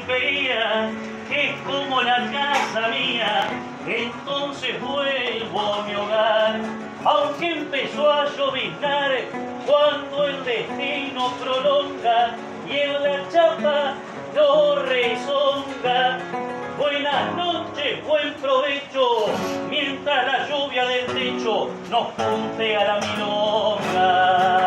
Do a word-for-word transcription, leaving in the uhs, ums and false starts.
veía que es como la casa mía, entonces vuelvo a mi hogar. Aunque empezó a lloviznar cuando el destino prolonga y en la chapa no rezonga. Buenas noches, buen provecho, mientras la lluvia del techo nos puntea la milonga.